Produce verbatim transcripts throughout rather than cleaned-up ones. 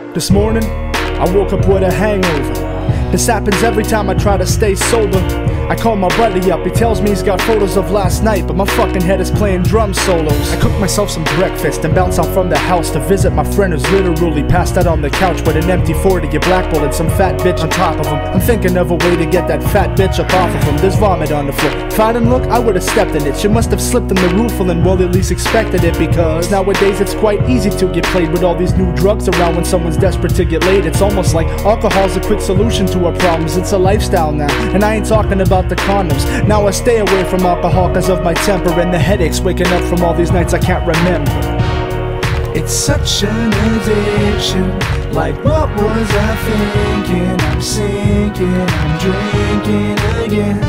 This morning, I woke up with a hangover. This happens every time I try to stay sober. I call my buddy up, he tells me he's got photos of last night, but my fucking head is playing drum solos. I cook myself some breakfast and bounce out from the house to visit my friend who's literally passed out on the couch with an empty forty, get blackballed and some fat bitch on top of him. I'm thinking of a way to get that fat bitch up off of him. There's vomit on the floor. If I didn't look, I would've stepped in it. She must have slipped in the roof and well at least expected it, because nowadays it's quite easy to get played with all these new drugs around when someone's desperate to get laid. It's almost like alcohol's a quick solution to our problems. It's a lifestyle now, and I ain't talking about the condoms. Now I stay away from alcohol cause of my temper and the headaches waking up from all these nights I can't remember. It's such an addiction. Like what was I thinking? I'm sinking, I'm drinking again.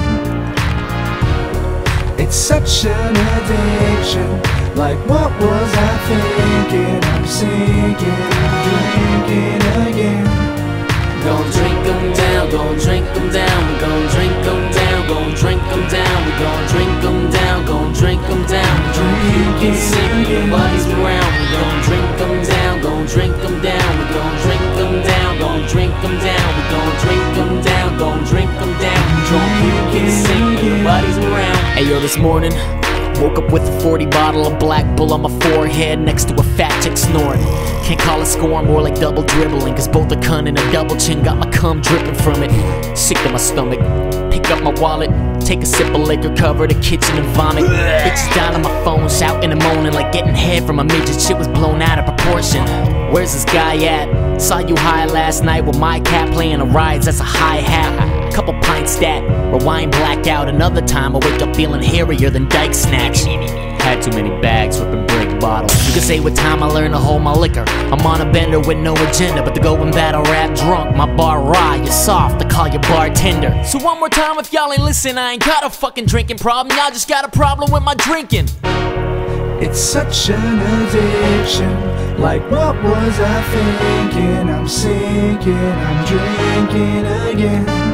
It's such an addiction. Like what was I thinking? I'm sinking, I'm drinking again. Gon' drink 'em down, gon' drink 'em down, we gon' drink 'em down, gon' drink 'em down, we gon' drink 'em down, gon' drink 'em down. You can see nobody's around. We gon' drink 'em down, gon' drink 'em down, we gon' drink 'em down, gon' drink 'em down, we gon' drink 'em down, gon' drink 'em down. You can see nobody's around. Hey yo, this morning woke up with a forty bottle of Black Bull on my forehead next to a fat chick snoring. Can't call it score, more like double dribbling, cause both a cunt and a double chin got my cum dripping from it. Sick to my stomach, pick up my wallet, take a sip of liquor, cover the kitchen and vomit. Bitches down on my phone, shouting and moaning like getting head from a midget. Shit was blown out of proportion. Where's this guy at? Saw you high last night with my cat playing a rides, that's a hi-hat. Couple pints that rewind blackout. Another time I wake up feeling hairier than Dyke Snatch. Had too many bags, ripping brick bottles. You can say with time I learned to hold my liquor. I'm on a bender with no agenda, but to go and battle rap drunk. My bar raw, you're soft, to call you bartender. So one more time, if y'all ain't listen, I ain't got a fucking drinking problem. Y'all just got a problem with my drinking. It's such an addiction. Like what was I thinking? I'm sinking, I'm drinking again.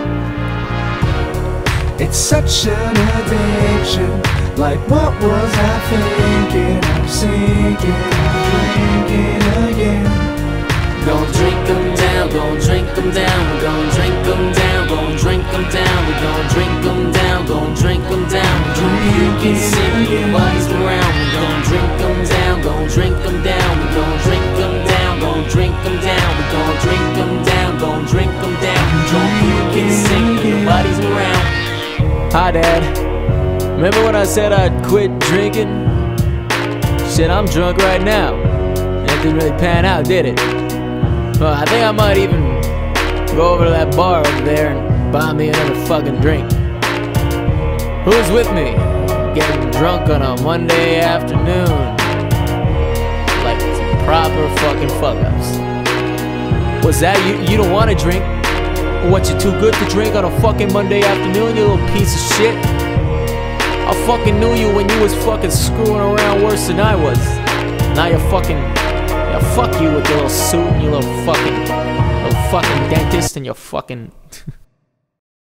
It's such an addiction. Like what was I thinking? I'm sinking, I'm drinking again. Gon' drink 'em down, gon' drink 'em down, we gon' drink 'em down, gon' drink 'em down, we gon' drink 'em down, gon' drink 'em down. You can see nobody's around. We gon' drink 'em down, gon' drink 'em down, we gon' drink 'em down, gon' drink 'em down, we gon' drink 'em down, gon' drink 'em down. You can see nobody's around. Hi Dad, remember when I said I'd quit drinking? Shit, I'm drunk right now. That didn't really pan out, did it? Well, I think I might even go over to that bar over there and buy me another fucking drink. Who's with me? Getting drunk on a Monday afternoon. Like some proper fucking fuck-ups. What's that? You, you don't want to drink? What, you too good to drink on a fucking Monday afternoon, you little piece of shit? I fucking knew you when you was fucking screwing around worse than I was. Now you're fucking, yeah, fuck you with your little suit and your little fucking, little fucking dentist and your fucking